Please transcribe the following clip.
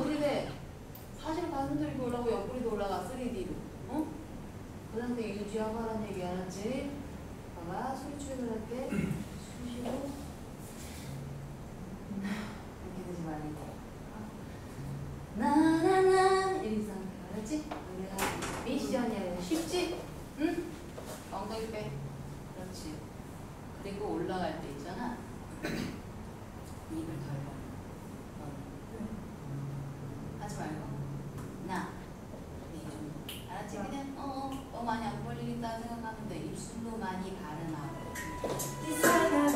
어디 돼? 사실 가슴도 이렇게 올라가고 옆구리도 올라가 3D로. 어? 그 상태 유지하라는 얘기 알았지? 봐봐, 숨 추임을 할 때 숨 쉬고 이렇게 되지 말고 나나나 이 상태 알았지? 우리가 미션이야. 쉽지? 응? 엉덩이 빼. 그렇지. 그리고 올라갈 때 있잖아. 입을 덜 벌려. 하지 말고 나. 이 정도. 알았지? 그냥 너무 많이 안 벌리겠다 생각하면 돼. 입술로 많이 발음하고.